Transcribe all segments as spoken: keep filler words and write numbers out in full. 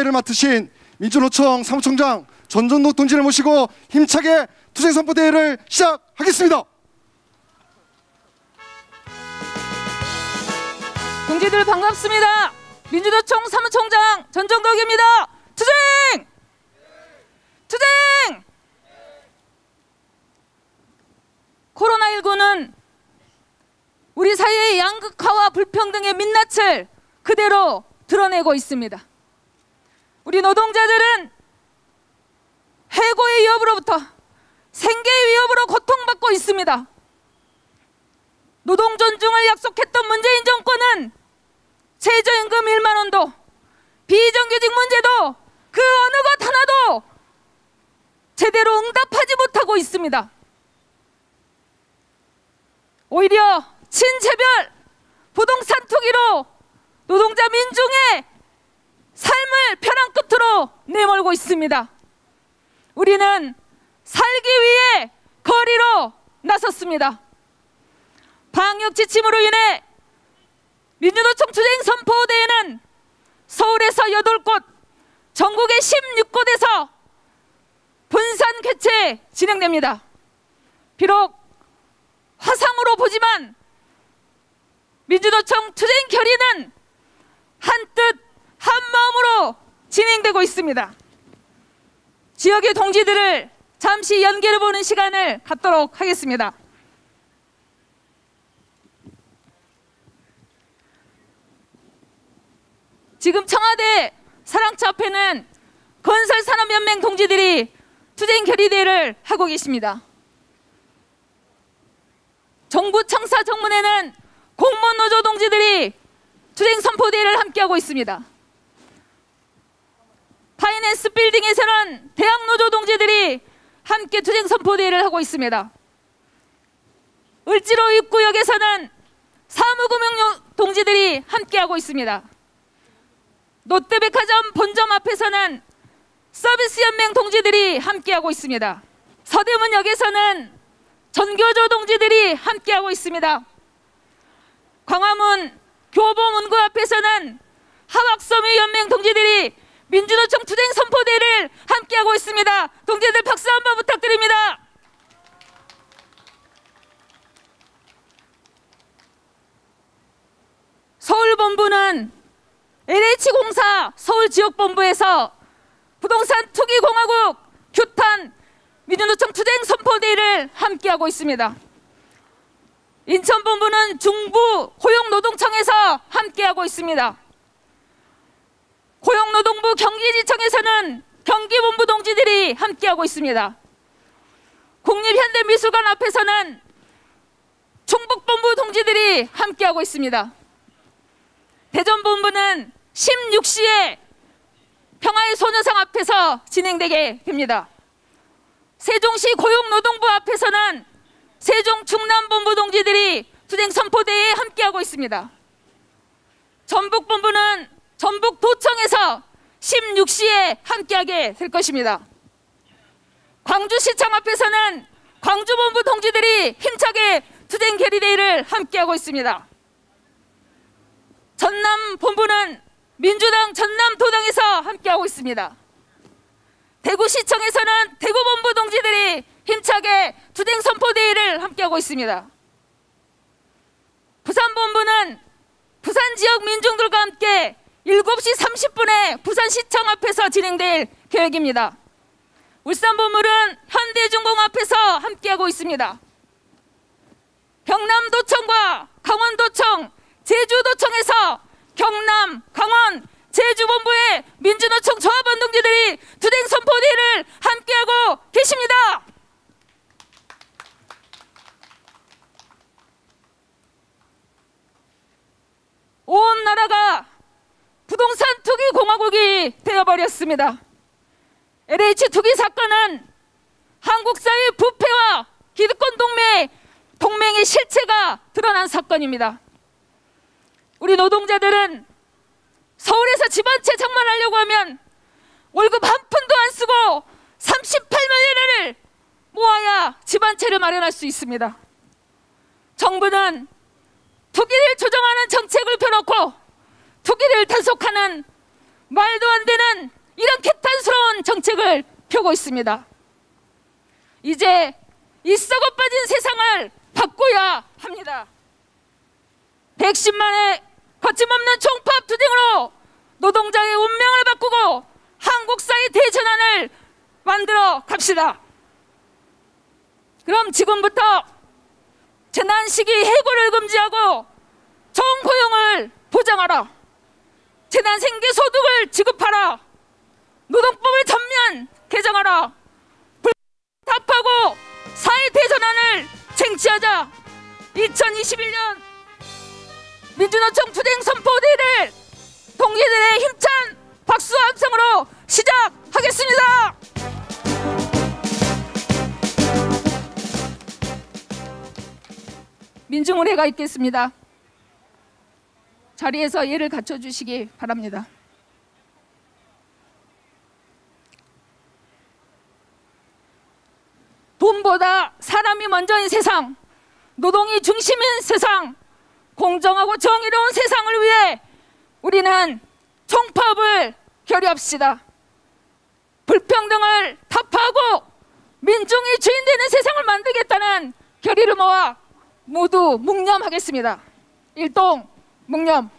선포대회를 맡으신 민주노총 사무총장 전전록 동지를 모시고 힘차게 투쟁 선포대회를 시작하겠습니다. 동지들 반갑습니다. 민주노총 사무총장 전정덕입니다. 투쟁! 투쟁! 코로나십구는 우리 사회의 양극화와 불평등의 민낯을 그대로 드러내고 있습니다. 우리 노동자들은 해고의 위협으로부터 생계의 위협으로 고통받고 있습니다. 노동 존중을 약속했던 문재인 정권은 최저임금 일만 원도 비정규직 문제도 그 어느 것 하나도 제대로 응답하지 못하고 있습니다. 오히려 친차별 부동산 투기로 노동자 민중의 삶을 벼랑 끝으로 내몰고 있습니다. 우리는 살기 위해 거리로 나섰습니다. 방역 지침으로 인해 민주노총 투쟁 선포대회는 서울에서 여덟 곳, 전국의 십육 곳에서 분산 개최 진행됩니다. 비록 화상으로 보지만 민주노총 투쟁 결의는 한뜻 한마음으로 진행되고 있습니다. 지역의 동지들을 잠시 연결해보는 시간을 갖도록 하겠습니다. 지금 청와대 사랑처 앞에는 건설산업연맹 동지들이 투쟁 결의대회를 하고 계십니다. 정부 청사 정문에는 공무원 노조 동지들이 투쟁 선포대회를 함께하고 있습니다. 파이낸스 빌딩에서는 대학 노조 동지들이 함께 투쟁 선포대회를 하고 있습니다. 을지로 입구역에서는 사무금융 동지들이 함께하고 있습니다. 롯데백화점 본점 앞에서는 서비스연맹 동지들이 함께하고 있습니다. 서대문역에서는 전교조 동지들이 함께하고 있습니다. 광화문 교보문고 앞에서는 하왁섬유연맹 동지들이 민주노총 투쟁 선포대회를 함께하고 있습니다. 동지들 박수 한번 부탁드립니다. 서울본부는 엘에이치공사 서울지역본부에서 부동산 투기공화국 규탄 민주노총 투쟁 선포대회를 함께하고 있습니다. 인천본부는 중부 고용노동청에서 함께하고 있습니다. 고용노동부 경기지청에서는 경기본부 동지들이 함께하고 있습니다. 국립현대미술관 앞에서는 충북본부 동지들이 함께하고 있습니다. 대전본부는 십육 시에 평화의 소녀상 앞에서 진행되게 됩니다. 세종시 고용노동부 앞에서는 세종 충남본부 동지들이 투쟁 선포대회에 함께하고 있습니다. 전북본부는 전북도청에서 십육 시에 함께하게 될 것입니다. 광주시청 앞에서는 광주본부 동지들이 힘차게 투쟁 결의대회를 함께하고 있습니다. 전남본부는 민주당 전남도당에서 함께하고 있습니다. 대구시청에서는 대구본부 동지들이 힘차게 투쟁 선포대회를 함께하고 있습니다. 부산본부는 부산 지역 민중들과 함께 일곱 시 삼십 분에 부산시청 앞에서 진행될 계획입니다. 울산본부는 현대중공 앞에서 함께하고 있습니다. 경남도청과 강원도청, 제주도청에서 경남, 강원, 제주본부의 민주노총 조합원 동지들이 투쟁 선포대회를 함께하고 계십니다. 온 나라가 부동산 투기 공화국이 되어버렸습니다. 엘에이치 투기 사건은 한국 사회의 부패와 기득권 동맹, 동맹의 실체가 드러난 사건입니다. 우리 노동자들은 서울에서 집 한 채 장만하려고 하면 월급 한 푼도 안 쓰고 삼십팔만 원을 모아야 집 한 채를 마련할 수 있습니다. 정부는 투기를 조정하는 정책을 펴놓고 투기를 단속하는 말도 안 되는 이런 개탄스러운 정책을 펴고 있습니다. 이제 이 썩어 빠진 세상을 바꿔야 합니다. 백십만의 거침없는 총파업 투쟁으로 노동자의 운명을 바꾸고 한국 사회 대전환을 만들어 갑시다. 그럼 지금부터 재난 시기 해고를 금지하고 좋은 고용을 보장하라. 재난 생계 소득을 지급하라. 노동법을 전면 개정하라. 답하고 사회 대전환을 쟁취하자. 이천이십일 년 민주노총 투쟁 선포대회를 동지들의 힘찬 박수와 함성으로 시작하겠습니다. 민중의례가 있겠습니다. 자리에서 예를 갖춰주시기 바랍니다. 돈보다 사람이 먼저인 세상, 노동이 중심인 세상, 공정하고 정의로운 세상을 위해 우리는 총파업을 결의합시다. 불평등을 타파하고 민중이 주인되는 세상을 만들겠다는 결의를 모아 모두 묵념하겠습니다. 일동 묵념.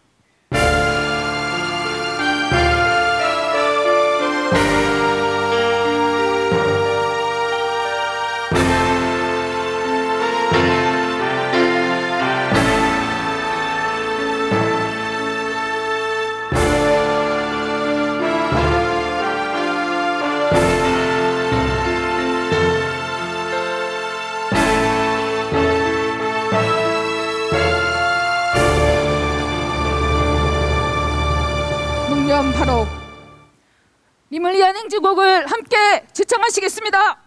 바로 님을 위한 행진곡을 함께 지창하시겠습니다.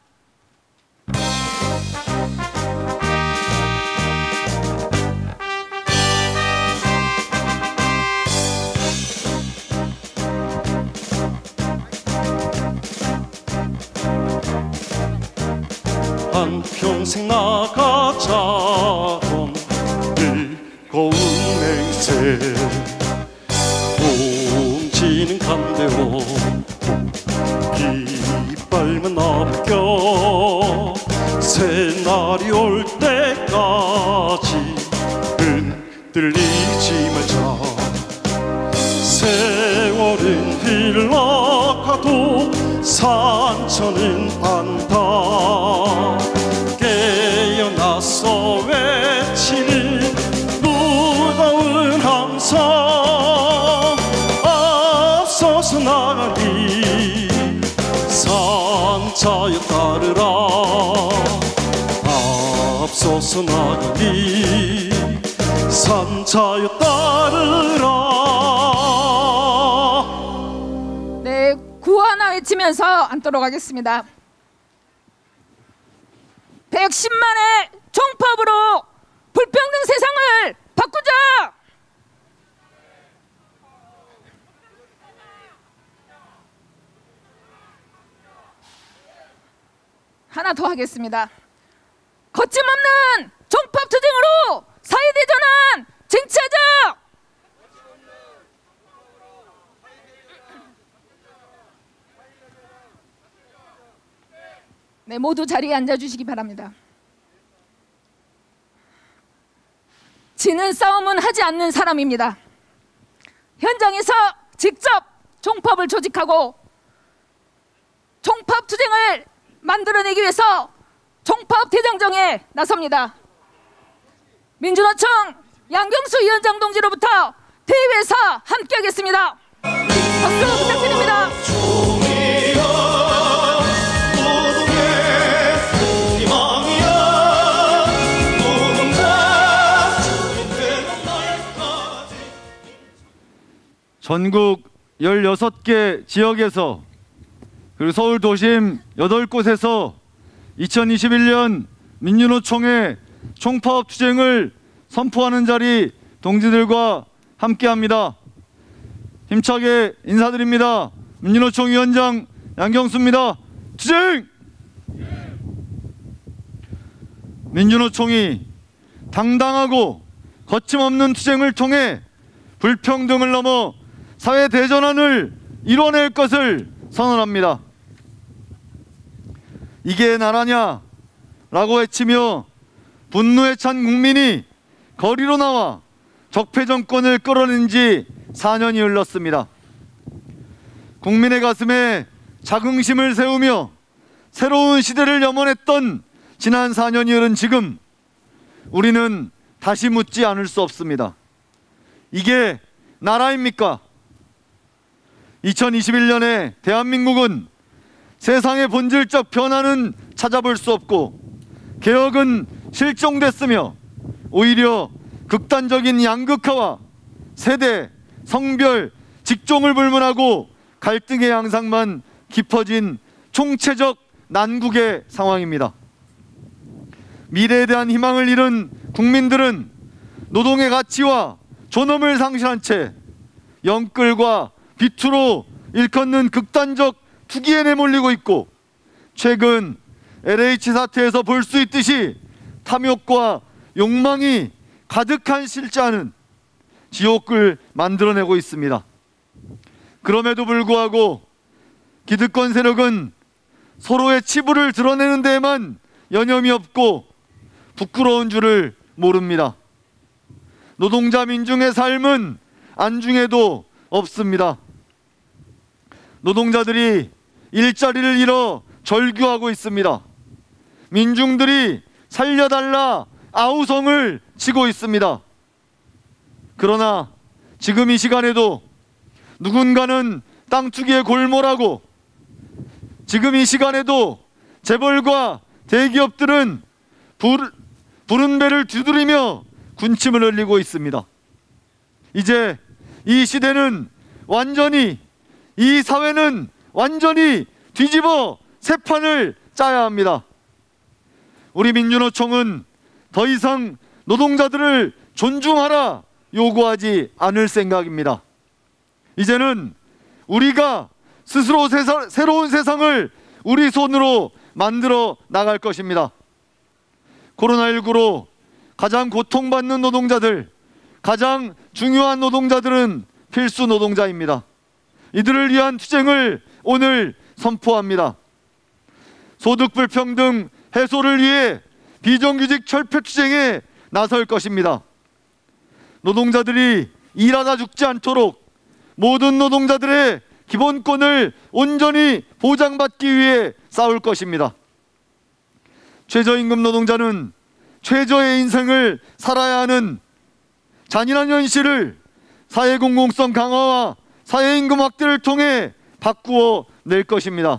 한평생 나가자던 즐거운 맹세 동지는 간대로 깃발만 남겨 새날이 올 때까지 흔들리지 말자. 세월은 흘러가도 산천은 안다. 깨어나서 외치는 무거운 함성 앞서서 나가니 산차여 따르라. 앞서서 나가니 산차여 따르라. 네, 구호 하나 외치면서 앉도록 하겠습니다. 백십만의 총파업으로 불평등 세상을 바꾸자. 하나 더 하겠습니다. 거침없는 총파업 투쟁으로 사회대전환 쟁취하자. 네, 모두 자리에 앉아주시기 바랍니다. 지는 싸움은 하지 않는 사람입니다. 현장에서 직접 총파업을 조직하고 총파업 투쟁을 만들어내기 위해서 총파업 대장정에 나섭니다. 민주노총 양경수 위원장 동지로부터 대회사 함께하겠습니다. 박수 부탁드립니다. 전국 열여섯 개 지역에서 그리고 서울 도심 여덟 곳에서 이천이십일 년 민주노총의 총파업 투쟁을 선포하는 자리 동지들과 함께합니다. 힘차게 인사드립니다. 민주노총 위원장 양경수입니다. 투쟁! 민주노총이 당당하고 거침없는 투쟁을 통해 불평등을 넘어 사회 대전환을 이뤄낼 것을 선언합니다. 이게 나라냐? 라고 외치며 분노에 찬 국민이 거리로 나와 적폐 정권을 끌어낸 지 사 년이 흘렀습니다. 국민의 가슴에 자긍심을 세우며 새로운 시대를 염원했던 지난 사 년이 흐른 지금, 우리는 다시 묻지 않을 수 없습니다. 이게 나라입니까? 이천이십일 년에 대한민국은 세상의 본질적 변화는 찾아볼 수 없고 개혁은 실종됐으며 오히려 극단적인 양극화와 세대, 성별, 직종을 불문하고 갈등의 양상만 깊어진 총체적 난국의 상황입니다. 미래에 대한 희망을 잃은 국민들은 노동의 가치와 존엄을 상실한 채 영끌과 비투로 일컫는 극단적 투기에 내몰리고 있고, 최근 엘에이치 사태에서 볼 수 있듯이 탐욕과 욕망이 가득한 실자는 지옥을 만들어내고 있습니다. 그럼에도 불구하고 기득권 세력은 서로의 치부를 드러내는 데에만 여념이 없고 부끄러운 줄을 모릅니다. 노동자 민중의 삶은 안중에도 없습니다. 노동자들이 일자리를 잃어 절규하고 있습니다. 민중들이 살려달라 아우성을 치고 있습니다. 그러나 지금 이 시간에도 누군가는 땅 투기에 골몰하고, 지금 이 시간에도 재벌과 대기업들은 불, 부른 배를 두드리며 군침을 흘리고 있습니다. 이제 이 시대는 완전히, 이 사회는 완전히 뒤집어 새 판을 짜야 합니다. 우리 민주노총은 더 이상 노동자들을 존중하라 요구하지 않을 생각입니다. 이제는 우리가 스스로 세상, 새로운 세상을 우리 손으로 만들어 나갈 것입니다. 코로나십구로 가장 고통받는 노동자들, 가장 중요한 노동자들은 필수 노동자입니다. 이들을 위한 투쟁을 오늘 선포합니다. 소득 불평등 해소를 위해 비정규직 철폐 투쟁에 나설 것입니다. 노동자들이 일하다 죽지 않도록 모든 노동자들의 기본권을 온전히 보장받기 위해 싸울 것입니다. 최저임금 노동자는 최저의 인생을 살아야 하는 잔인한 현실을 사회공공성 강화와 사회임금 확대를 통해 바꾸어 낼 것입니다.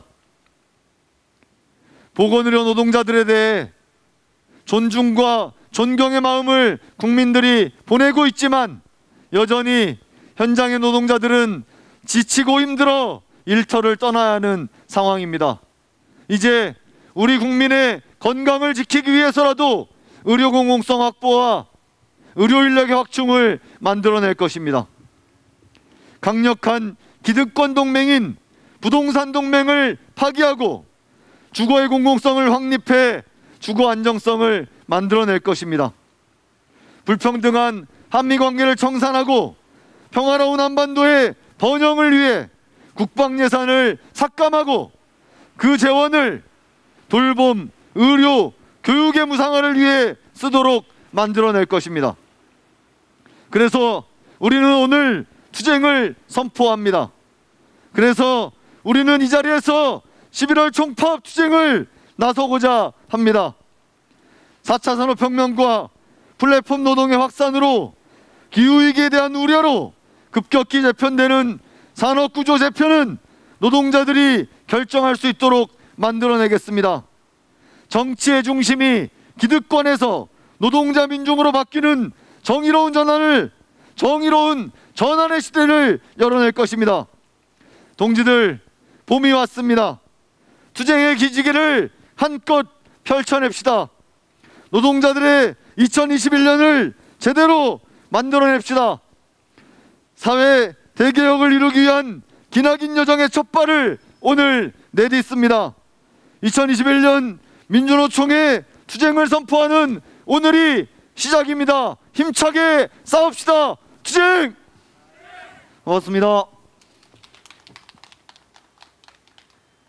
보건의료 노동자들에 대해 존중과 존경의 마음을 국민들이 보내고 있지만 여전히 현장의 노동자들은 지치고 힘들어 일터를 떠나야 하는 상황입니다. 이제 우리 국민의 건강을 지키기 위해서라도 의료 공공성 확보와 의료 인력의 확충을 만들어낼 것입니다. 강력한 기득권 동맹인 부동산 동맹을 파기하고 주거의 공공성을 확립해 주거 안정성을 만들어낼 것입니다. 불평등한 한미관계를 청산하고 평화로운 한반도의 번영을 위해 국방 예산을 삭감하고 그 재원을 돌봄, 의료, 교육의 무상화를 위해 쓰도록 만들어낼 것입니다. 그래서 우리는 오늘 투쟁을 선포합니다. 그래서 우리는 이 자리에서 십일월 총파업 투쟁을 나서고자 합니다. 사 차 산업혁명과 플랫폼 노동의 확산으로 기후위기에 대한 우려로 급격히 재편되는 산업구조 재편은 노동자들이 결정할 수 있도록 만들어내겠습니다. 정치의 중심이 기득권에서 노동자 민중으로 바뀌는 정의로운 전환을, 정의로운 전환의 시대를 열어낼 것입니다. 동지들, 봄이 왔습니다. 투쟁의 기지개를 한껏 펼쳐냅시다. 노동자들의 이천이십일 년을 제대로 만들어냅시다. 사회 대개혁을 이루기 위한 기나긴 여정의 첫 발을 오늘 내딛습니다. 이천이십일 년 민주노총의 투쟁을 선포하는 오늘이 시작입니다. 힘차게 싸웁시다. 투쟁! 고맙습니다.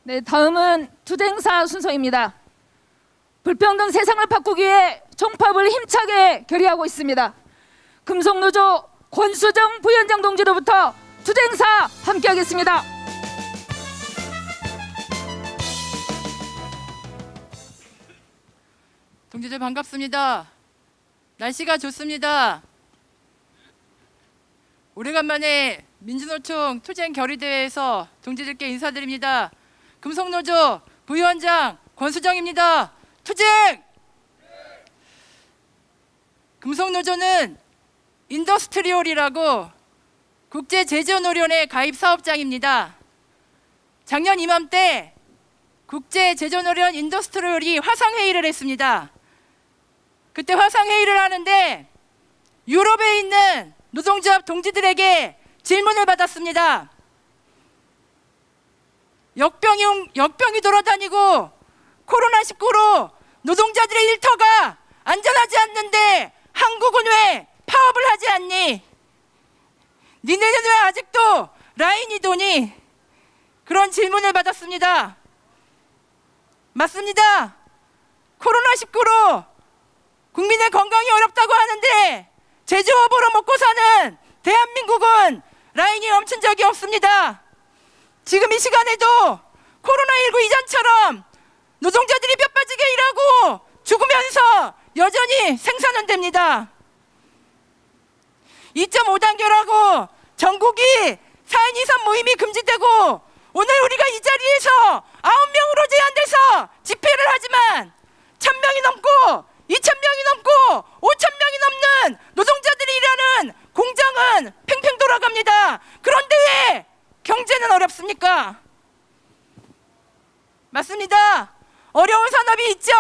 네, 다음은 투쟁사 순서입니다. 불평등 세상을 바꾸기 위해 총파업을 힘차게 결의하고 있습니다. 금속노조 권수정 부위원장 동지로부터 투쟁사 함께하겠습니다. 동지들 반갑습니다. 날씨가 좋습니다. 오래간만에 민주노총 투쟁 결의대회에서 동지들께 인사드립니다. 금속노조 부위원장 권수정입니다. 투쟁! 금속노조는 인더스트리올이라고 국제제조노련의 가입 사업장입니다. 작년 이맘때 국제제조노련 인더스트리올이 화상회의를 했습니다. 그때 화상회의를 하는데 유럽에 있는 노동조합 동지들에게 질문을 받았습니다. 역병이, 역병이 돌아다니고 코로나십구로 노동자들의 일터가 안전하지 않는데 한국은 왜 파업을 하지 않니? 니네는 왜 아직도 라인이 도니? 그런 질문을 받았습니다. 맞습니다. 코로나십구로 국민의 건강이 어렵다고 하는데 제조업으로 먹고 사는 대한민국은 라인이 멈춘 적이 없습니다. 지금 이 시간에도 코로나십구 이전처럼 노동자들이 뼈 빠지게 일하고 죽으면서 여전히 생산은 됩니다. 이 점 오 단계라고 전국이 사 인 이상 모임이 금지되고 오늘 우리가 이 자리에서 아홉 명으로 제한돼서 집회를 하지만 천 명이 넘고 이천 명이 넘고 오천 명이 넘는 노동자들이 일하는 공장은 팽팽 돌아갑니다. 그런데 왜 경제는 어렵습니까? 맞습니다. 어려운 산업이 있죠.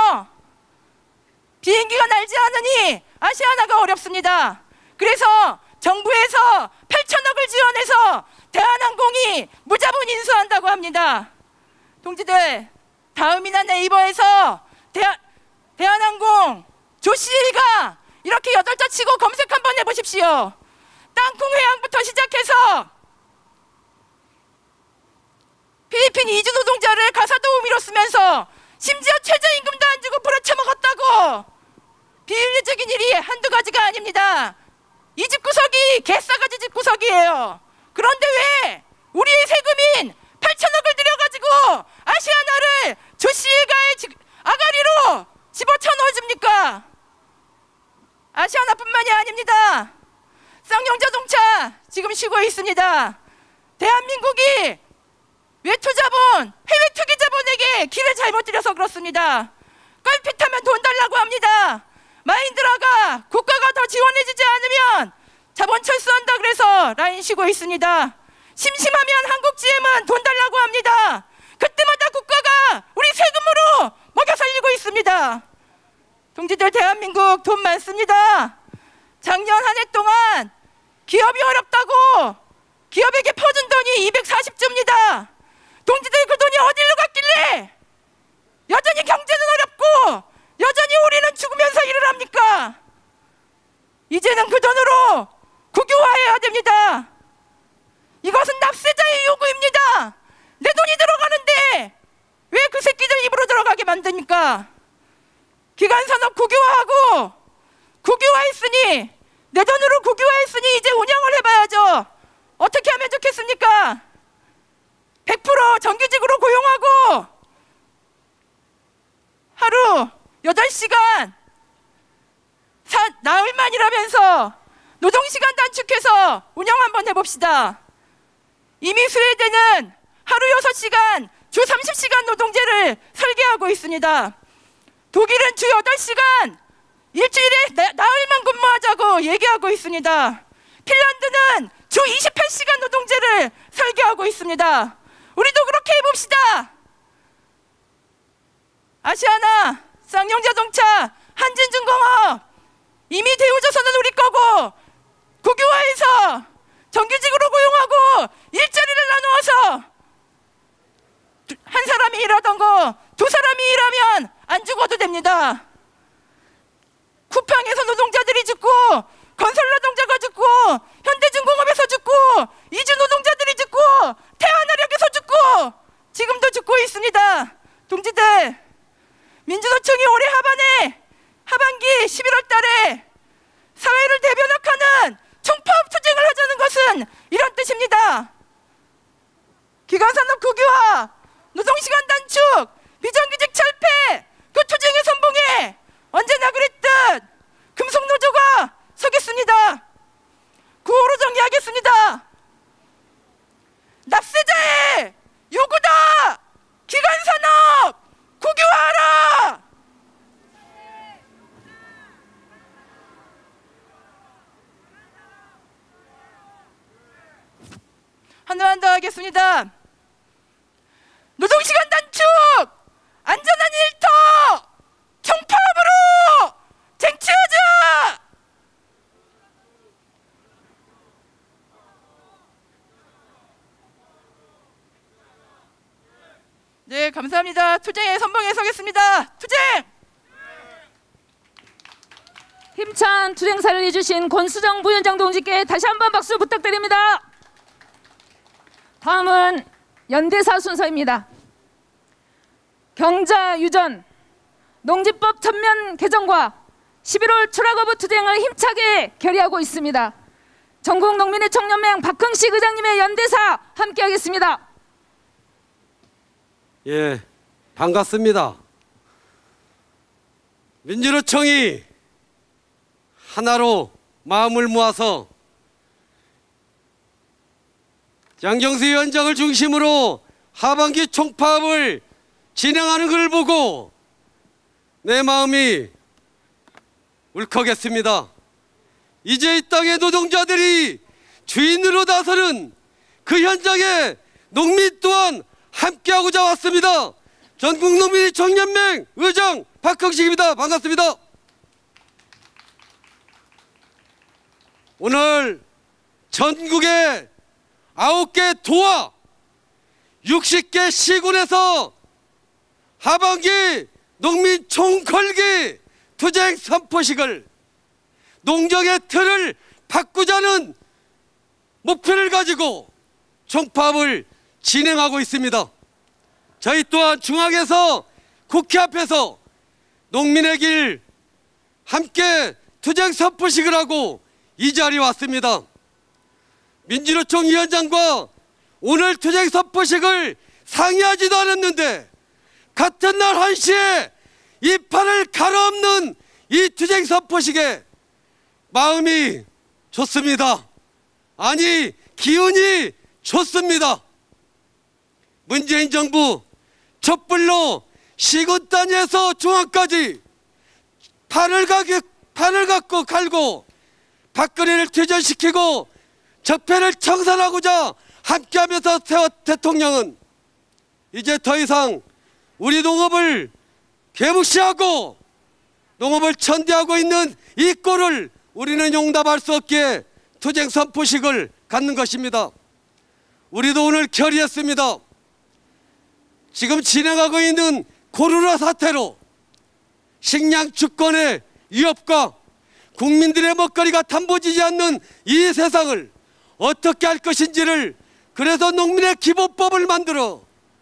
비행기가 날지 않으니 아시아나가 어렵습니다. 그래서 정부에서 팔천억을 지원해서 대한항공이 무자본 인수한다고 합니다. 동지들, 다음이나 네이버에서 대한, 대한항공 조씨가 이렇게 여덟 자 치고 검색 한번 해보십시오. 땅콩 회항부터 시작해서 필리핀 이주 노동자를 가사도우미로 쓰면서 심지어 최저임금도 안 주고 부려쳐먹었다고. 비윤리적인 일이 한두 가지가 아닙니다. 이 집구석이 개싸가지 집구석이에요. 그런데 왜 우리의 세금인 팔천억을 들여가지고 아시아나를 조씨가의 아가리로 집어쳐 넣어줍니까? 아시아나뿐만이 아닙니다. 쌍용자동차 지금 쉬고 있습니다. 대한민국이 외투자본, 해외 투기자본에게 길을 잘못 들여서 그렇습니다. 껄핏하면 돈 달라고 합니다. 마인드라가 국가가 더 지원해주지 않으면 자본 철수한다 그래서 라인 쉬고 있습니다. 심심하면 한국지엠은 돈 달라고 합니다. 그때마다 국가가 우리 세금으로 먹여 살리고 있습니다. 동지들, 대한민국 돈 많습니다. 작년 한 해 동안 기업이 어렵다고 기업에게 퍼준 돈이 이백사십 조입니다. 동지들, 그 돈이 어디로 갔길래 여전히 경제는 어렵고 여전히 우리는 죽으면서 일을 합니까? 이제는 그 돈으로 국유화해야 됩니다. 이것은 납세자의 요구입니다. 내 돈이 들어가는데 왜 그 새끼들 입으로 들어가게 만듭니까? 기간산업 국유화하고 국유화했으니 내 돈으로 국유화했으니 이제 운영을 해봐야죠. 어떻게 하면 좋겠습니까? 백 퍼센트 정규직으로 고용하고 하루 여덟 시간 사, 나흘만 일하면서 노동시간 단축해서 운영 한번 해봅시다. 이미 스웨덴은 하루 여섯 시간 주 삼십 시간 노동제를 설계하고 있습니다. 독일은 주 여덟 시간 일주일에 나, 나흘만 근무하자고 얘기하고 있습니다. 핀란드는 주 이십팔 시간 노동제를 설계하고 있습니다. 우리도 그렇게 해봅시다. 아시아나, 쌍용자동차, 한진중공업 이미 대우조선은 우리 거고 국유화해서 정규직으로 고용하고 일자리를 나누어서 한 사람이 일하던 거 두 사람이 일하면 안 죽어도 됩니다. 쿠팡에서 노동자들이 죽고 건설 노동자가 죽고 현대중공업에서 죽고 이주 노동자들이 죽고 태안화력에서 죽고 지금도 죽고 있습니다. 동지들, 민주노총이 올해 하반에 하반기 십일월 달에 사회를 대변학하는 총파업 투쟁을 하자는 것은 이런 뜻입니다. 기간산업 국유화, 노동시간 단축, 비정규직 철폐, 그 투쟁의 선봉에 언제나 그랬듯 금속노조가 서겠습니다. 구호로 정리하겠습니다. 납세자의 요구다! 기간산업 국유화하라! 하나만 더 하겠습니다. 노동시간 단축! 안전한 일터! 총파업으로 쟁취하자! 네, 감사합니다. 투쟁의 선봉에 서겠습니다. 투쟁! 힘찬 투쟁사를 이주신 권수정 부위원장 동지께 다시 한번 박수 부탁드립니다. 다음은 연대사 순서입니다. 경자 유전, 농지법 전면 개정과 십일월 추락거부 투쟁을 힘차게 결의하고 있습니다. 전국농민의 총연맹 박흥식 의장님의 연대사 함께하겠습니다. 예, 반갑습니다. 민주노총이 하나로 마음을 모아서 양정수 위원장을 중심으로 하반기 총파업을 진행하는 걸 보고 내 마음이 울컥했습니다. 이제 이 땅의 노동자들이 주인으로 나서는 그 현장에 농민 또한 함께하고자 왔습니다. 전국농민의 총연맹 의장 박흥식입니다. 반갑습니다. 오늘 전국의 아홉 개 도와 육십 개 시군에서 하반기 농민 총궐기 투쟁 선포식을 농정의 틀을 바꾸자는 목표를 가지고 총파업을 진행하고 있습니다. 저희 또한 중앙에서 국회 앞에서 농민의 길 함께 투쟁 선포식을 하고 이 자리에 왔습니다. 민주노총 위원장과 오늘 투쟁 선포식을 상의하지도 않았는데 같은 날 한 시에 이 판을 가로엎는 이 투쟁 선포식에 마음이 좋습니다. 아니, 기운이 좋습니다. 문재인 정부 촛불로 시군 단위에서 중앙까지 판을, 가게, 판을 갖고 갈고 박근혜를 퇴전시키고 적폐를 청산하고자 함께하면서 세웠 대통령은 이제 더 이상 우리 농업을 개무시하고 농업을 천대하고 있는 이 꼴을 우리는 용납할 수 없기에 투쟁 선포식을 갖는 것입니다. 우리도 오늘 결의했습니다. 지금 진행하고 있는 코로나 사태로 식량 주권의 위협과 국민들의 먹거리가 담보지지 않는 이 세상을 어떻게 할 것인지를, 그래서 농민의 기본법을 만들어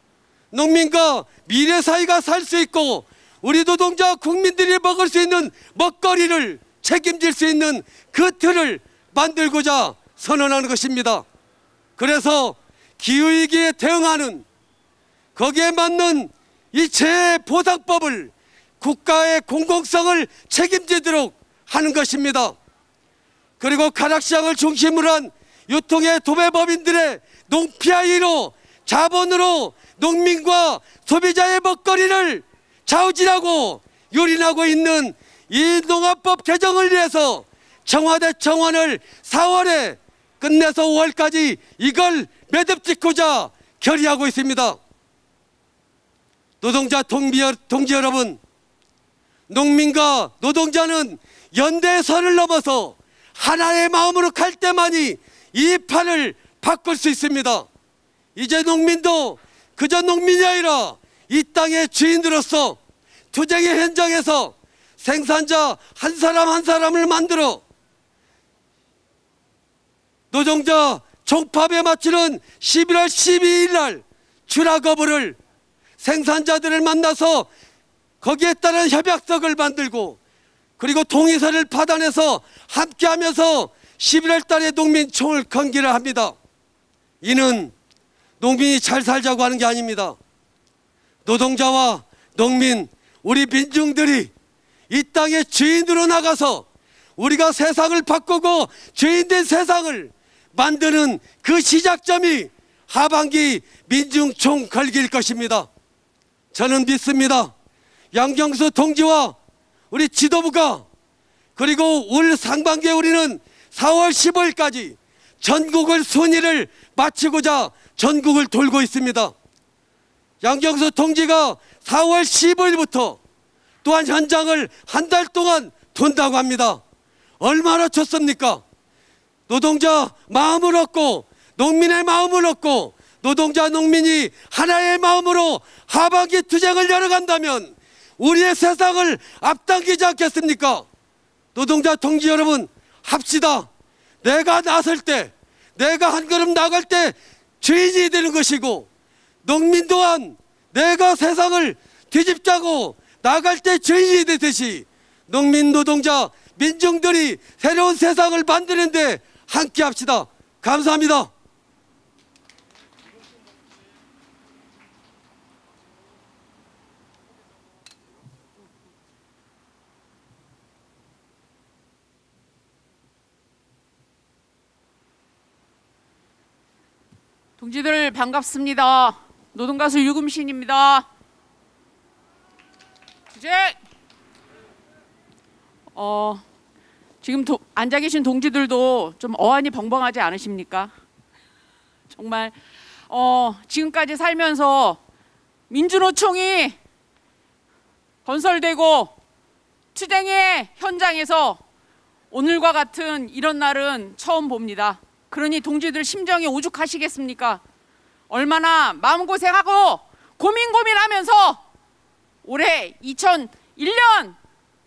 농민과 미래 사회가 살 수 있고 우리 노동자 국민들이 먹을 수 있는 먹거리를 책임질 수 있는 그 틀을 만들고자 선언하는 것입니다. 그래서 기후위기에 대응하는, 거기에 맞는 이 재보상법을 국가의 공공성을 책임지도록 하는 것입니다. 그리고 가락시장을 중심으로 한 유통의 도매법인들의 농피아이로 자본으로 농민과 소비자의 먹거리를 좌우질하고 유린하고 있는 이 농업법 개정을 위해서 청와대 청원을 사월에 끝내서 오월까지 이걸 매듭 짓고자 결의하고 있습니다. 노동자 동비, 동지 여러분, 농민과 노동자는 연대의 선을 넘어서 하나의 마음으로 갈 때만이 이 판을 바꿀 수 있습니다. 이제 농민도 그저 농민이 아니라 이 땅의 주인으로서 투쟁의 현장에서 생산자 한 사람 한 사람을 만들어 노동자 총파업에 마치는 십일월 십이일 날 추락 거부를 생산자들을 만나서 거기에 따른 협약서를 만들고 그리고 동의서를 받아내서 함께하면서 십일월 달에 농민총을 건기를 합니다. 이는 농민이 잘 살자고 하는 게 아닙니다. 노동자와 농민, 우리 민중들이 이 땅의 주인으로 나가서 우리가 세상을 바꾸고 주인된 세상을 만드는 그 시작점이 하반기 민중총 걸기일 것입니다. 저는 믿습니다. 양경수 동지와 우리 지도부가 그리고 올 상반기에 우리는 사월 십오일까지 전국을 순위를 마치고자 전국을 돌고 있습니다. 양경수 동지가 사월 십오일부터 또한 현장을 한 달 동안 돈다고 합니다. 얼마나 좋습니까? 노동자 마음을 얻고 농민의 마음을 얻고 노동자 농민이 하나의 마음으로 하반기 투쟁을 열어간다면 우리의 세상을 앞당기지 않겠습니까? 노동자 동지 여러분, 합시다. 내가 나설 때, 내가 한 걸음 나갈 때 주인이 되는 것이고 농민 또한 내가 세상을 뒤집자고 나갈 때 주인이 되듯이 농민, 노동자, 민중들이 새로운 세상을 만드는데 함께 합시다. 감사합니다. 동지들 반갑습니다. 노동가수 유금신입니다. 이제 어, 지금 도, 앉아 계신 동지들도 좀 어안이 벙벙하지 않으십니까? 정말 어, 지금까지 살면서 민주노총이 건설되고 투쟁의 현장에서 오늘과 같은 이런 날은 처음 봅니다. 그러니 동지들 심정이 오죽하시겠습니까? 얼마나 마음고생하고 고민 고민하면서 올해 이천일년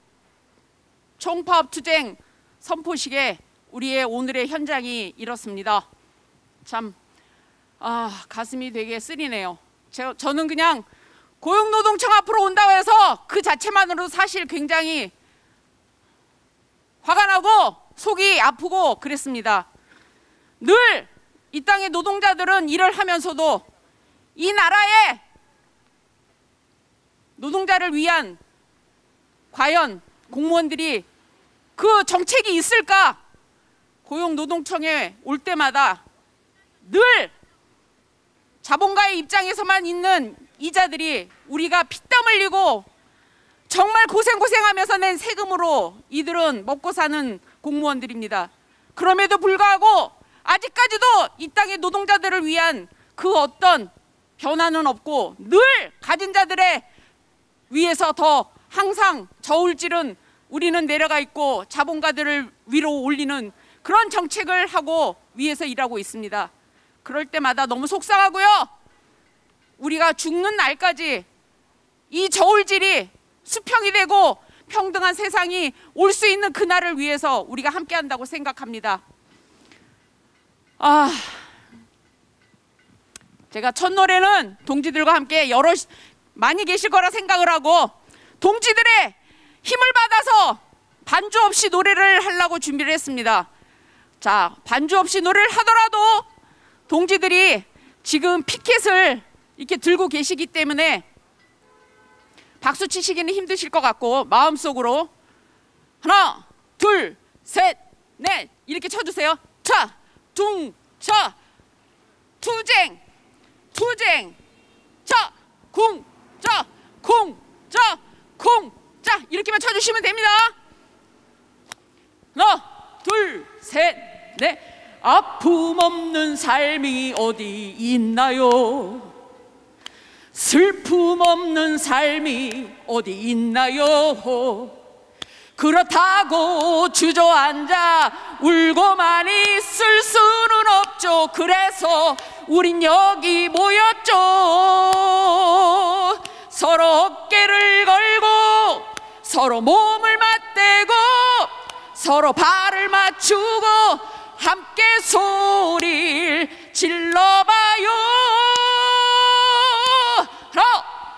총파업투쟁 선포식에 우리의 오늘의 현장이 이렇습니다. 참 아, 가슴이 되게 쓰리네요. 제, 저는 그냥 고용노동청 앞으로 온다고 해서 그 자체만으로도 사실 굉장히 화가 나고 속이 아프고 그랬습니다. 늘 이 땅의 노동자들은 일을 하면서도 이 나라의 노동자를 위한 과연 공무원들이 그 정책이 있을까? 고용노동청에 올 때마다 늘 자본가의 입장에서만 있는 이자들이 우리가 피땀 흘리고 정말 고생고생하면서 낸 세금으로 이들은 먹고 사는 공무원들입니다. 그럼에도 불구하고 아직까지도 이 땅의 노동자들을 위한 그 어떤 변화는 없고 늘 가진 자들의 위에서 더 항상 저울질은 우리는 내려가 있고 자본가들을 위로 올리는 그런 정책을 하고 위에서 일하고 있습니다. 그럴 때마다 너무 속상하고요. 우리가 죽는 날까지 이 저울질이 수평이 되고 평등한 세상이 올 수 있는 그날을 위해서 우리가 함께 한다고 생각합니다. 아, 제가 첫 노래는 동지들과 함께 여러 많이 계실 거라 생각을 하고 동지들의 힘을 받아서 반주 없이 노래를 하려고 준비를 했습니다. 자, 반주 없이 노래를 하더라도 동지들이 지금 피켓을 이렇게 들고 계시기 때문에 박수 치시기는 힘드실 것 같고 마음속으로 하나, 둘, 셋, 넷 이렇게 쳐주세요. 차, 둥, 차, 투쟁, 투쟁, 차, 궁, 자, 쿵, 자, 쿵, 자 이렇게만 쳐주시면 됩니다. 하나, 둘, 셋, 넷. 아픔 없는 삶이 어디 있나요? 슬픔 없는 삶이 어디 있나요? 그렇다고 주저앉아 울고만 있을 수는 없죠. 그래서 우린 여기 모였죠. 서로 어깨를 걸고 서로 몸을 맞대고 서로 발을 맞추고 함께 소리를 질러봐요. 하나,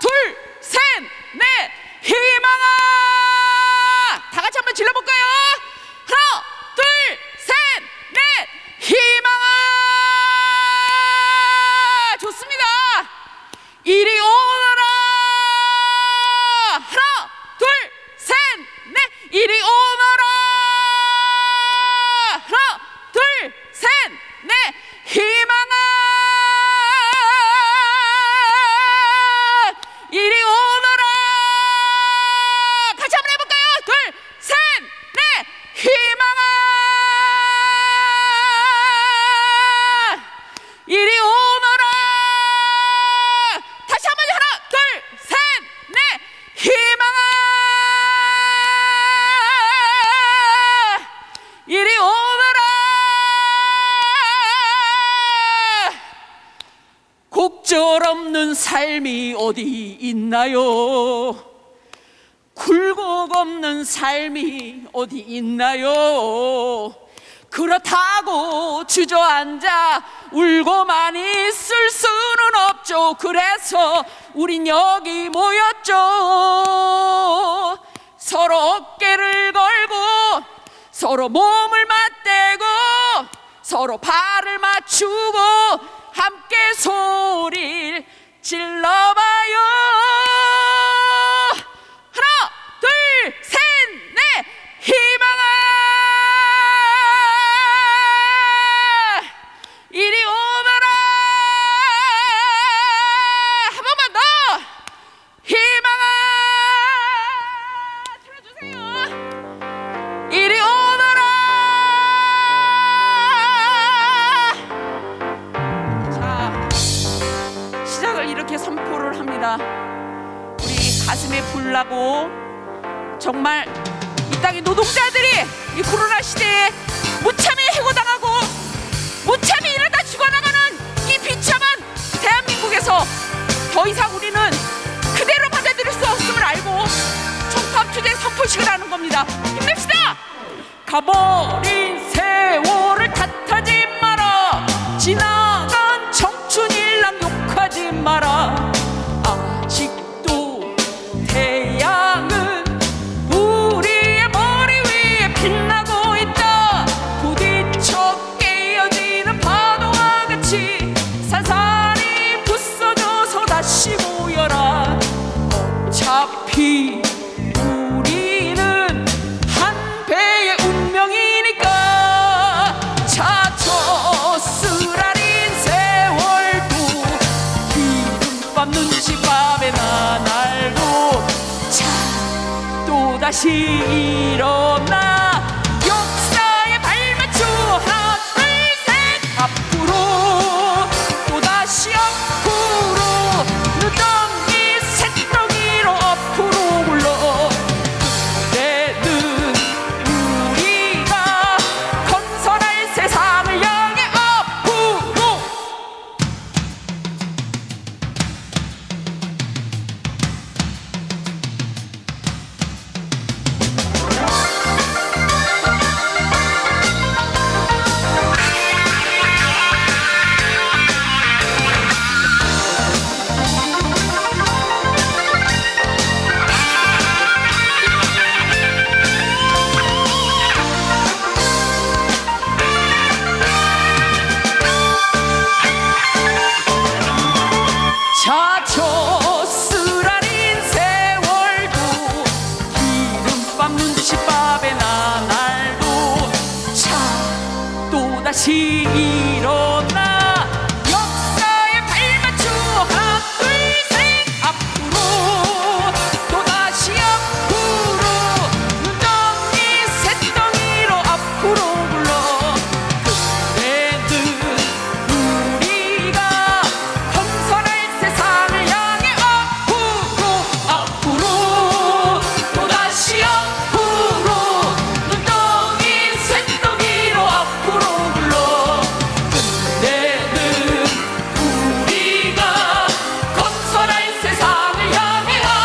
삶이 어디 있나요? 굴곡 없는 삶이 어디 있나요? 그렇다고 주저앉아 울고만 있을 수는 없죠. 그래서 우린 여기 모였죠. 서로 어깨를 걸고 서로 몸을 맞대고 서로 발을 맞추고 함께 소리를 질러봐요. 하나 둘 셋 넷. 희망아 이리 오너라. 한 번만 더. 희망아 틀어주세요. 이리 오너라. 자, 시작을 이렇게 선포를 합니다. 우리 가슴에 불 나고 정말 이 땅의 노동자들이 이 코로나 시대에 무참히 해고당하고 무참히 이러다 죽어나가는 이 비참한 대한민국에서 더 이상 우리는 그대로 받아들일 수 없음을 알고 총파업투쟁 선포식을 하는 겁니다. 힘냅시다. 가버린 세월을 탓하지 마라. 지나간 청춘 일랑 욕하지 마라. 아직도 태양은 우리의 머리 위에 빛나고 있다. 부딪혀 깨어지는 파도와 같이 산산이 부서져서 다시 모여라. 어차피 우리는 한 배의 운명이니까. 차저 쓰라린 세월도 기름밥 눈치밥에 나날고 자 또다시 일어나 역사에 발맞춰 하나 둘 셋 앞으로 또다시 앞으로 눈덩이 새덩이로 앞으로 굴러. 그때는 우리가 건설할 세상을 향해 앞으로. 차저 쓰라린 세월도 기름밥 눈치밥에 나날도 차 또다시 일어나 역사에 발맞춰 하나 둘 셋 앞으로 또다시 앞으로 눈덩이 새덩이로 앞으로 굴러. 그때는 우리가 건설할 세상을 향해 앞으로 앞으로 또다시 앞으로 눈덩이 새덩이로 앞으로 굴러. 그때는 우리가 건설할 세상을 향해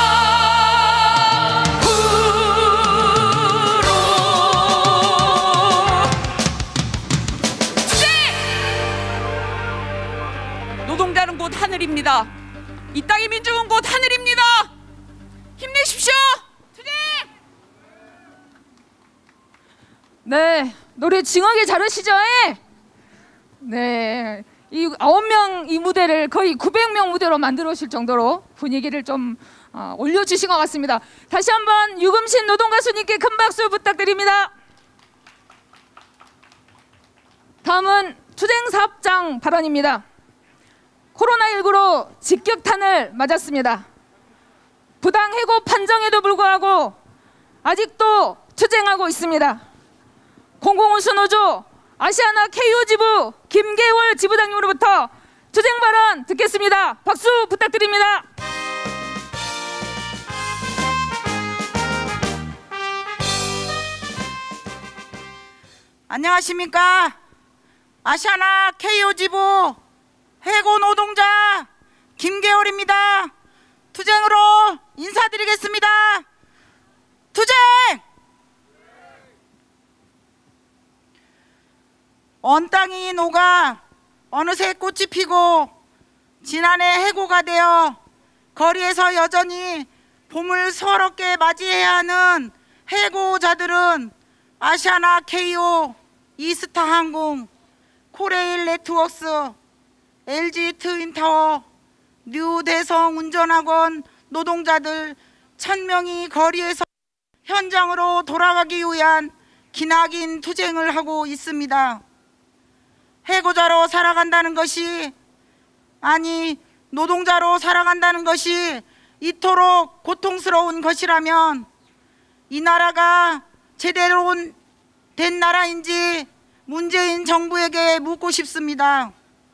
앞으로. 투쟁! 노동자는 곧 하늘입니다. 이 땅의 민중은 곧 하늘입니다. 힘내십시오. 투쟁! 네, 노래 징하게 잘하시죠? 예? 네, 이 아홉 명 이 무대를 거의 구백 명 무대로 만들어 오실 정도로 분위기를 좀 어, 올려주신 것 같습니다. 다시 한번 유금신 노동가수님께 큰 박수 부탁드립니다. 다음은 투쟁사업장 발언입니다. 코로나십구로 직격탄을 맞았습니다. 부당해고 판정에도 불구하고 아직도 투쟁하고 있습니다. 공공운수노조 아시아나 케이오 지부 김계월 지부장님으로부터 투쟁 발언 듣겠습니다. 박수 부탁드립니다. 안녕하십니까. 아시아나 케이오 지부 해고 노동자 김계월입니다. 투쟁으로 인사드리겠습니다. 투쟁! 언 땅이 녹아 어느새 꽃이 피고 지난해 해고가 되어 거리에서 여전히 봄을 서럽게 맞이해야 하는 해고자들은 아시아나 케이오, 이스타항공, 코레일 네트워크스, 엘지 트윈타워, 뉴대성 운전학원 노동자들 천 명이 거리에서 현장으로 돌아가기 위한 기나긴 투쟁을 하고 있습니다. 해고자로 살아간다는 것이, 아니 노동자로 살아간다는 것이 이토록 고통스러운 것이라면 이 나라가 제대로 된 나라인지 문재인 정부에게 묻고 싶습니다.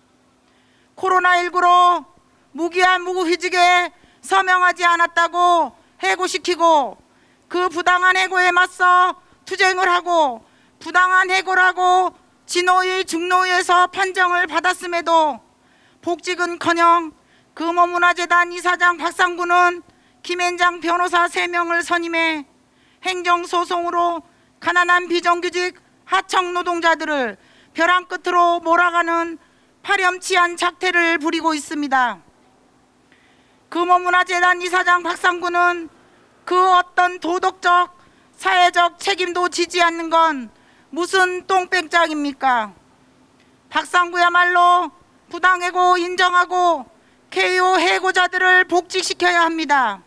코로나십구로 무기한 무고휴직에 서명하지 않았다고 해고시키고 그 부당한 해고에 맞서 투쟁을 하고 부당한 해고라고 진호위 중노위에서 판정을 받았음에도 복직은커녕 금호문화재단 이사장 박상구는 김앤장 변호사 세 명을 선임해 행정소송으로 가난한 비정규직 하청 노동자들을 벼랑 끝으로 몰아가는 파렴치한 작태를 부리고 있습니다. 금호문화재단 이사장 박상구는 그 어떤 도덕적, 사회적 책임도 지지 않는 건 무슨 똥뺑짝입니까? 박상구야말로 부당해고 인정하고 케이오 해고자들을 복직시켜야 합니다.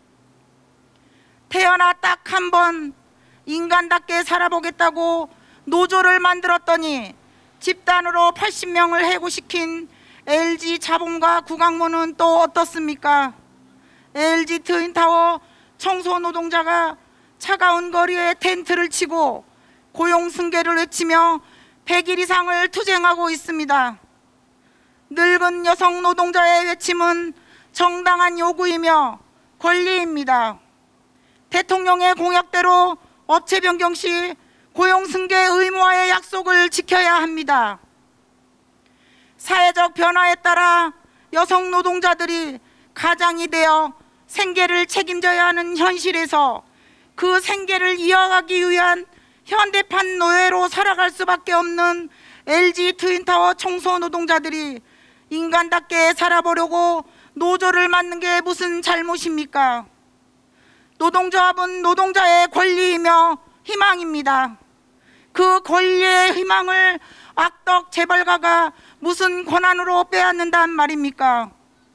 태어나 딱 한 번 인간답게 살아보겠다고 노조를 만들었더니 집단으로 팔십 명을 해고시킨 엘지 자본과 구강모는 또 어떻습니까? 엘지 트윈타워 청소노동자가 차가운 거리에 텐트를 치고 고용승계를 외치며 백 일 이상을 투쟁하고 있습니다. 늙은 여성 노동자의 외침은 정당한 요구이며 권리입니다. 대통령의 공약대로 업체 변경 시 고용승계 의무화의 약속을 지켜야 합니다. 사회적 변화에 따라 여성 노동자들이 가장이 되어 생계를 책임져야 하는 현실에서 그 생계를 이어가기 위한 현대판 노예로 살아갈 수밖에 없는 엘지 트윈타워 청소 노동자들이 인간답게 살아보려고 노조를 만든 게 무슨 잘못입니까? 노동조합은 노동자의 권리이며 희망입니다. 그 권리의 희망을 악덕 재벌가가 무슨 권한으로 빼앗는단 말입니까?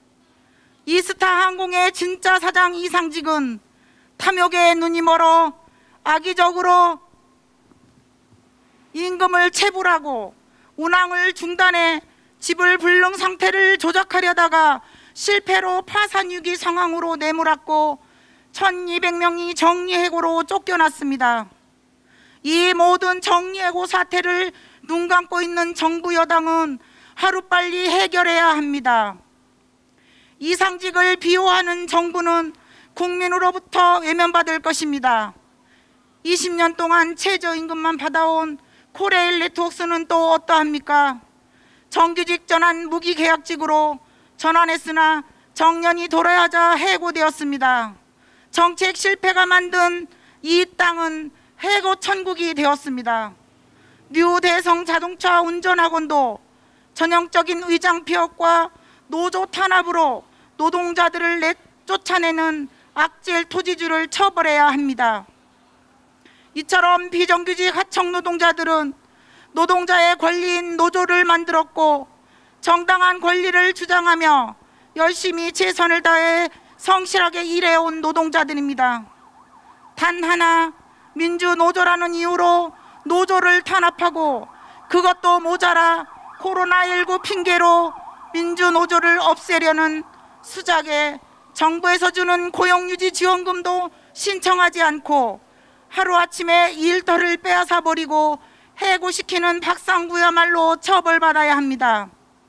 이스타항공의 진짜 사장 이상직은 탐욕에 눈이 멀어 악의적으로 임금을 체불하고 운항을 중단해 지불 불능 상태를 조작하려다가 실패로 파산위기 상황으로 내몰았고 천이백 명이 정리해고로 쫓겨났습니다. 이 모든 정리해고 사태를 눈 감고 있는 정부 여당은 하루빨리 해결해야 합니다. 이상직을 비호하는 정부는 국민으로부터 외면받을 것입니다. 이십 년 동안 최저임금만 받아온 코레일 네트워크스는 또 어떠합니까? 정규직 전환 무기계약직으로 전환했으나 정년이 돌아야자 해고되었습니다. 정책 실패가 만든 이 땅은 해고 천국이 되었습니다. 뉴대성 자동차 운전학원도 전형적인 의장 폐업과 노조 탄압으로 노동자들을 내쫓아내는 악질 토지주를 처벌해야 합니다. 이처럼 비정규직 하청 노동자들은 노동자의 권리인 노조를 만들었고 정당한 권리를 주장하며 열심히 최선을 다해 성실하게 일해온 노동자들입니다. 단 하나 민주노조라는 이유로 노조를 탄압하고 그것도 모자라 코로나십구 핑계로 민주노조를 없애려는 수작에 정부에서 주는 고용유지 지원금도 신청하지 않고 하루아침에 일터를 빼앗아 버리고 해고시키는 박상구야말로 처벌받아야 합니다.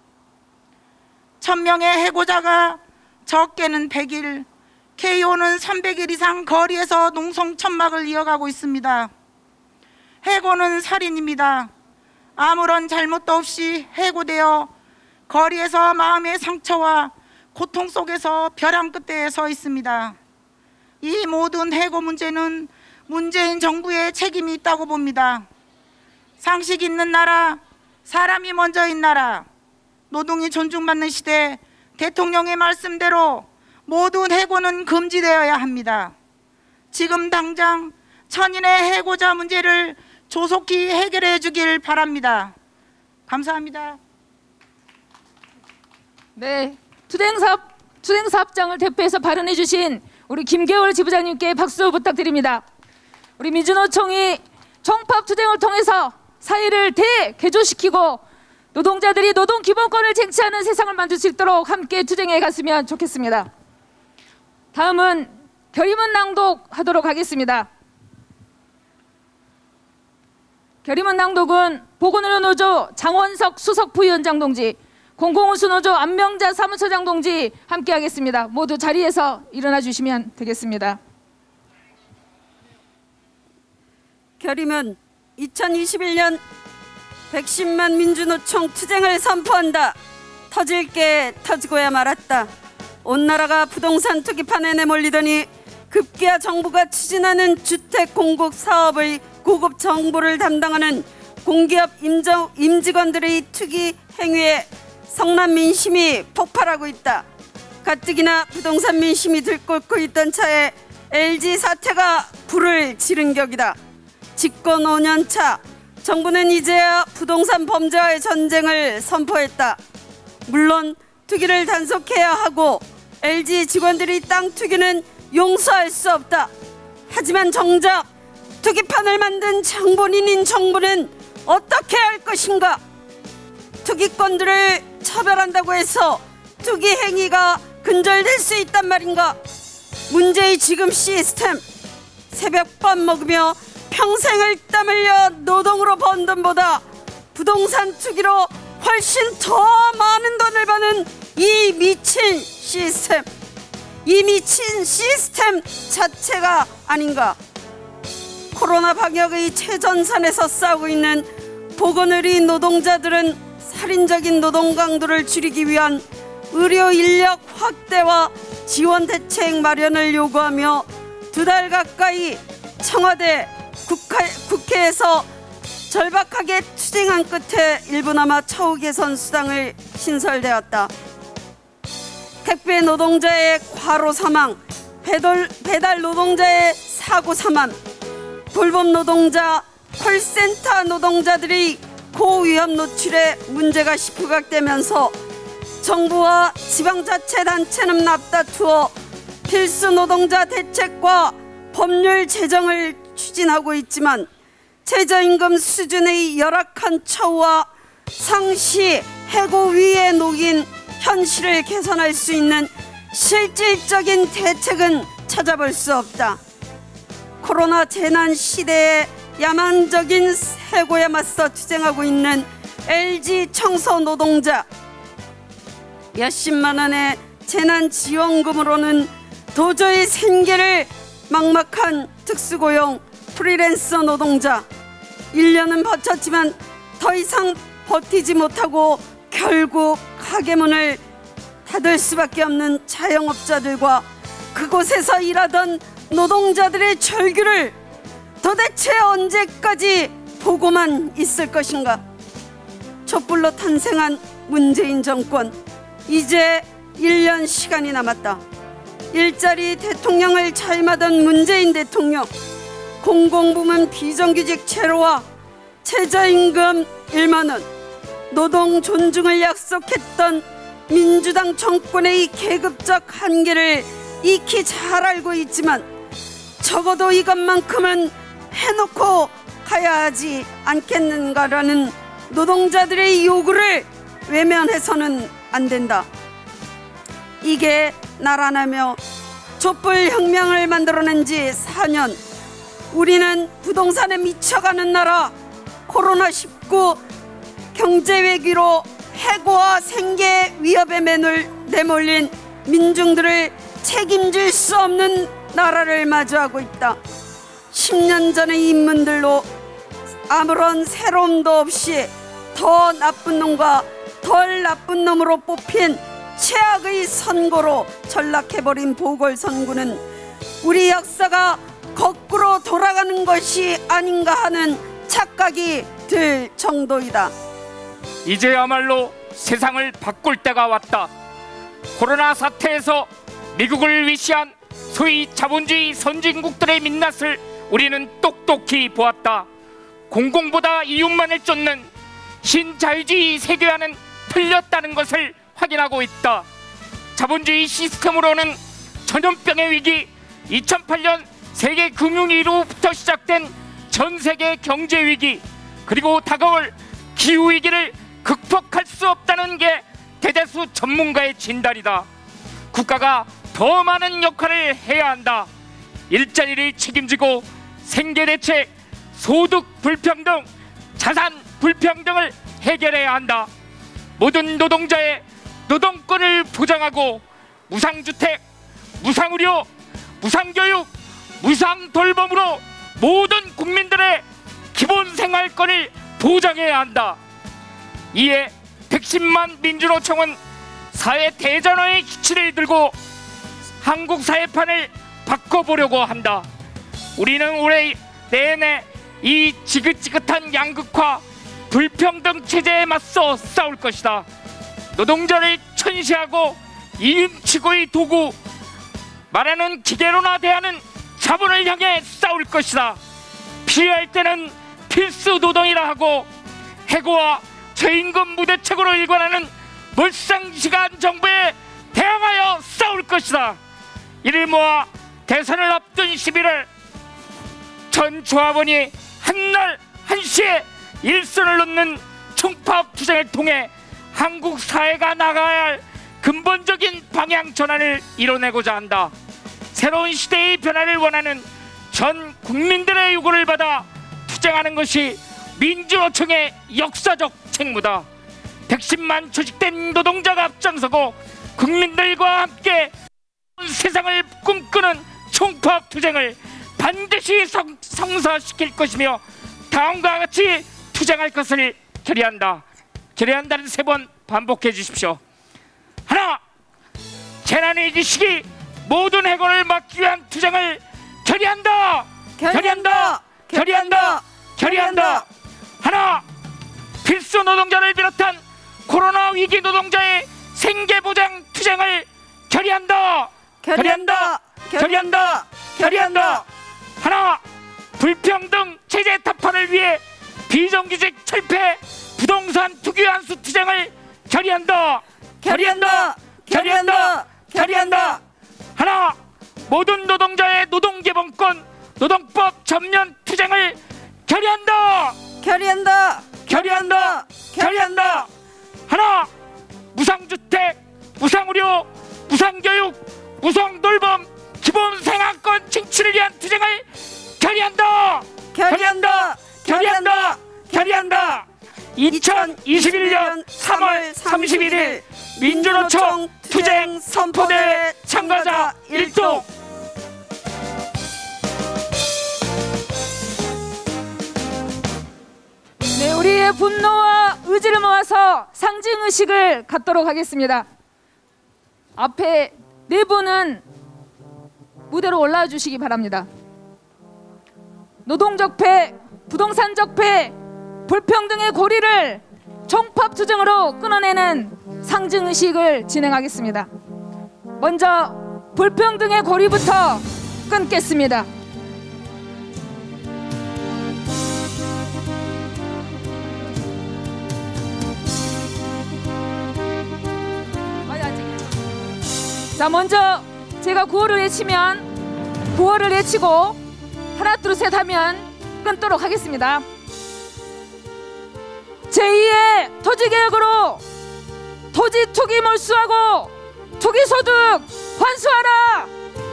천명의 해고자가 적게는 백 일, 케이오는 삼백 일 이상 거리에서 농성천막을 이어가고 있습니다. 해고는 살인입니다. 아무런 잘못도 없이 해고되어 거리에서 마음의 상처와 고통 속에서 벼랑 끝에 서 있습니다. 이 모든 해고 문제는 문재인 정부의 책임이 있다고 봅니다. 상식 있는 나라, 사람이 먼저인 나라, 노동이 존중받는 시대, 대통령의 말씀대로 모든 해고는 금지되어야 합니다. 지금 당장 천인의 해고자 문제를 조속히 해결해 주길 바랍니다. 감사합니다. 네, 투쟁사업, 투쟁사업장을 대표해서 발언해 주신 우리 김계월 지부장님께 박수 부탁드립니다. 우리 민주노총이 총파업투쟁을 통해서 사회를 대개조시키고 노동자들이 노동기본권을 쟁취하는 세상을 만들 수 있도록 함께 투쟁해 갔으면 좋겠습니다. 다음은 결의문 낭독하도록 하겠습니다. 결의문 낭독은 보건의료노조 장원석 수석 부위원장 동지, 공공운수노조 안명자 사무처장 동지 함께 하겠습니다. 모두 자리에서 일어나 주시면 되겠습니다. 결의문 이천이십일 년 백십만 민주노총 투쟁을 선포한다. 터질 게 터지고야 말았다. 온 나라가 부동산 투기판에 내몰리더니 급기야 정부가 추진하는 주택 공급 사업의 고급 정보를 담당하는 공기업 임정, 임직원들의 투기 행위에 성남 민심이 폭발하고 있다. 가뜩이나 부동산 민심이 들끓고 있던 차에 엘지 사태가 불을 지른 격이다. 집권 오 년 차 정부는 이제야 부동산 범죄와의 전쟁을 선포했다. 물론 투기를 단속해야 하고 엘지 직원들이 땅 투기는 용서할 수 없다. 하지만 정작 투기판을 만든 장본인인 정부는 어떻게 할 것인가? 투기꾼들을 처벌한다고 해서 투기 행위가 근절될 수 있단 말인가? 문제의 지금 시스템, 새벽밥 먹으며 평생을 땀 흘려 노동으로 번 돈보다 부동산 투기로 훨씬 더 많은 돈을 버는 이 미친 시스템, 이 미친 시스템 자체가 아닌가? 코로나 방역의 최전선에서 싸우고 있는 보건의료 노동자들은 살인적인 노동 강도를 줄이기 위한 의료 인력 확대와 지원 대책 마련을 요구하며 두 달 가까이 청와대, 국회, 국회에서 절박하게 투쟁한 끝에 일부나마 처우 개선 수당을 신설되었다. 택배 노동자의 과로 사망, 배달, 배달 노동자의 사고 사망, 돌봄 노동자, 콜센터 노동자들이 고위험 노출에 문제가 시부각되면서 정부와 지방자치단체는 앞다투어 필수 노동자 대책과 법률 제정을 추진하고 있지만 최저임금 수준의 열악한 처우와 상시 해고 위에 놓인 현실을 개선할 수 있는 실질적인 대책은 찾아볼 수 없다. 코로나 재난 시대에 야만적인 해고에 맞서 투쟁하고 있는 엘지 청소 노동자, 몇십만 원의 재난지원금으로는 도저히 생계를 막막한 특수고용 프리랜서 노동자, 일 년은 버텼지만 더 이상 버티지 못하고 결국 가게 문을 닫을 수밖에 없는 자영업자들과 그곳에서 일하던 노동자들의 절규를 도대체 언제까지 보고만 있을 것인가? 촛불로 탄생한 문재인 정권, 이제 일 년 시간이 남았다. 일자리 대통령을 자임하던 문재인 대통령, 공공부문 비정규직 제로와 최저임금 일만 원, 노동 존중을 약속했던 민주당 정권의 계급적 한계를 익히 잘 알고 있지만 적어도 이것만큼은 해놓고 가야 하지 않겠는가라는 노동자들의 요구를 외면해서는 안 된다. 이게 나라라며 촛불혁명을 만들어낸 지 사 년, 우리는 부동산에 미쳐가는 나라, 코로나 십구 경제위기로 해고와 생계 위협에 내몰린 민중들을 책임질 수 없는 나라를 마주하고 있다. 십 년 전의 인문들로 아무런 새로움도 없이 더 나쁜 놈과 덜 나쁜 놈으로 뽑힌 최악의 선고로 전락해버린 보궐선고는 우리 역사가 거꾸로 돌아가는 것이 아닌가 하는 착각이 들 정도이다. 이제야말로 세상을 바꿀 때가 왔다. 코로나 사태에서 미국을 위시한 소위 자본주의 선진국들의 민낯을 우리는 똑똑히 보았다. 공공보다 이윤만을 쫓는 신자유주의 세계화는 틀렸다는 것을 확인하고 있다. 자본주의 시스템으로는 전염병의 위기, 이천팔 년 세계 금융위기로부터 시작된 전 세계 경제 위기, 그리고 다가올 기후 위기를 극복할 수 없다는 게 대다수 전문가의 진단이다. 국가가 더 많은 역할을 해야 한다. 일자리를 책임지고 생계대책, 소득 불평등, 자산 불평등을 해결해야 한다. 모든 노동자의 노동권을 보장하고 무상주택, 무상의료, 무상교육, 무상돌봄으로 모든 국민들의 기본생활권을 보장해야 한다. 이에 백십만 민주노총은 사회 대전환의 기치를 들고 한국 사회판을 바꿔보려고 한다. 우리는 올해 내내 이 지긋지긋한 양극화, 불평등 체제에 맞서 싸울 것이다. 노동자를 천시하고 이음치고의 도구, 말하는 기계로나 대하는 자본을 향해 싸울 것이다. 피할 때는 필수 노동이라 하고 해고와 저임금 무대책으로 일관하는 몰상시간 정부에 대항하여 싸울 것이다. 이를 모아 대선을 앞둔 십일월 전 조합원이 한날 한시에 일선을 놓는 총파업투쟁을 통해 한국 사회가 나가야 할 근본적인 방향 전환을 이뤄내고자 한다. 새로운 시대의 변화를 원하는 전 국민들의 요구를 받아 투쟁하는 것이 민주노총의 역사적 책무다. 백십만 조직된 노동자가 앞장서고 국민들과 함께 세상을 꿈꾸는 총파업 투쟁을 반드시 성, 성사시킬 것이며 다음과 같이 투쟁할 것을 결의한다. 결의한다는 세 번 반복해 주십시오. 하나, 재난의 이 시기 모든 해고를 막기 위한 투쟁을 결의한다. 결의한다. 결의한다. 결의한다. 하나, 필수 노동자를 비롯한 코로나 위기 노동자의 생계보장 투쟁을 결의한다. 결의한다. 결의한다. 결의한다. 하나, 불평등 체제 타파를 위해 비정규직 철폐, 부동산 투기 환수 투쟁을 결의한다. 결의한다. 결의한다. 결의한다. 하나, 모든 노동자의 노동개방권, 노동법 전면 투쟁을 결의한다. 결의한다. 결의한다. 결의한다. 하나, 무상주택, 무상의료, 무상교육, 무상돌봄, 기본생활권 쟁취를 위한 투쟁을 결의한다. 결의한다. 결의한다. 결의한다. 이천이십일 년 삼월 삼십일일 민주노총 투쟁 선포대회 참가자 일동. 네, 우리의 분노와 의지를 모아서 상징의식을 갖도록 하겠습니다. 앞에 네 분은 무대로 올라와 주시기 바랍니다. 노동적폐, 부동산적폐, 불평등의 고리를 총파업투쟁으로 끊어내는 상징의식을 진행하겠습니다. 먼저 불평등의 고리부터 끊겠습니다. 자, 먼저 제가 구호를 외치면 구호를 외치고 하나 둘 셋 하면 끊도록 하겠습니다. 제이의 토지개혁으로 토지 투기 몰수하고 투기소득 환수하라.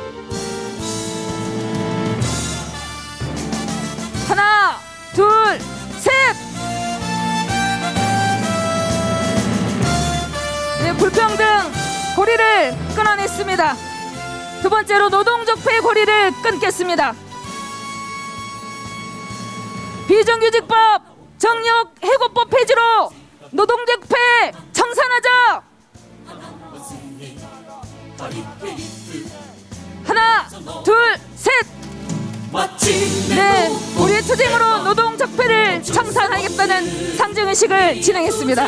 하나 둘 셋. 네, 불평등 고리를 끊어냈습니다. 두 번째로 노동적폐 고리를 끊겠습니다. 비정규직법, 정력 해고법 폐지로 노동적폐 청산하자. 하나, 둘, 셋. 네, 우리의 투쟁으로 노동 적폐를 청산하겠다는 상징의식을 진행했습니다.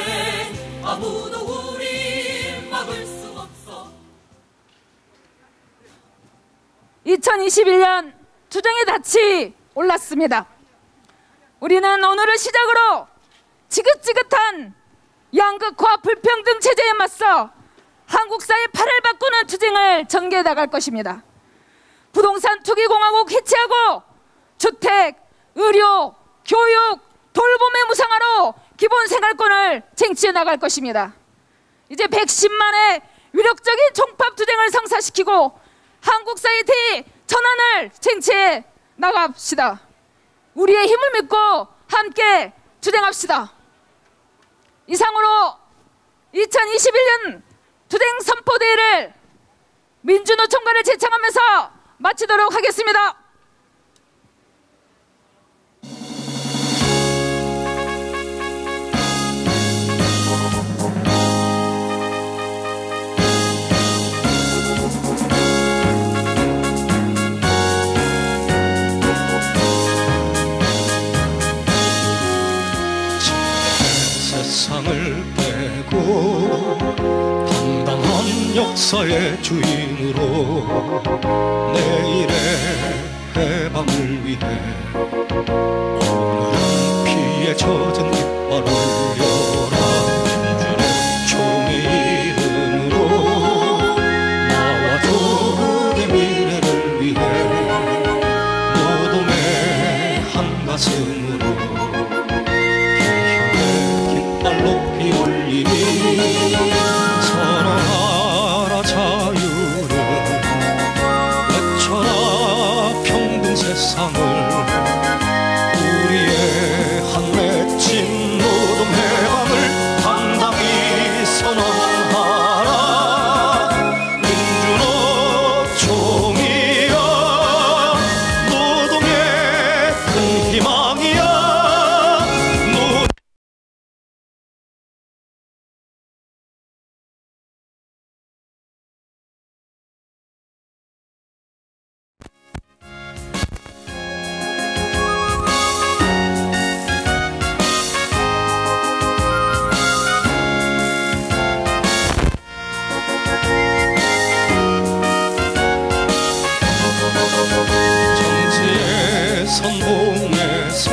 이천이십일 년 투쟁의 닻이 올랐습니다. 우리는 오늘을 시작으로 지긋지긋한 양극화 불평등 체제에 맞서 한국 사회 팔을 바꾸는 투쟁을 전개해 나갈 것입니다. 부동산 투기공화국 해체하고 주택, 의료, 교육, 돌봄의 무상화로 기본 생활권을 쟁취해 나갈 것입니다. 이제 백십만의 위력적인 종합 투쟁을 성사시키고 한국 사회 대전환을 쟁취해 나갑시다. 우리의 힘을 믿고 함께 투쟁합시다. 이상으로 이천이십일 년 투쟁 선포대회를 민주노총과를 제창하면서 마치도록 하겠습니다. 세상을 빼고 당당한 역사의 주인으로 내일의 해방을 위해 오늘은 피에 젖은 깃발 올려라. 민주노총의 이름으로 나와 조국의 미래를 위해 노동의 한 가슴으로 높이 올리니 선언하라 자유를, 외쳐라 평등 세상을. 우리의 한 맺힌 노동 해방을 당당히 선언하라. 민주노총이여 노동의 큰 희망이야. 선봉에서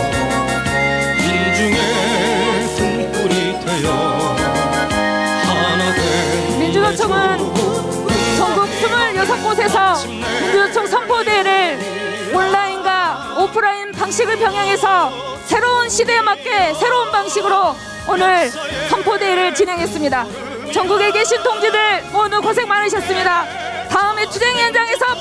민중의 등불이 되어 하나 된 민주노총은 전국 스물여섯 곳에서 민주노총 선포대회를 온라인과 오프라인 방식을 병행해서 새로운 시대에 맞게 새로운 방식으로 오늘 선포대회를 진행했습니다. 전국에 계신 동지들 모두 고생 많으셨습니다. 다음에 투쟁 현장에서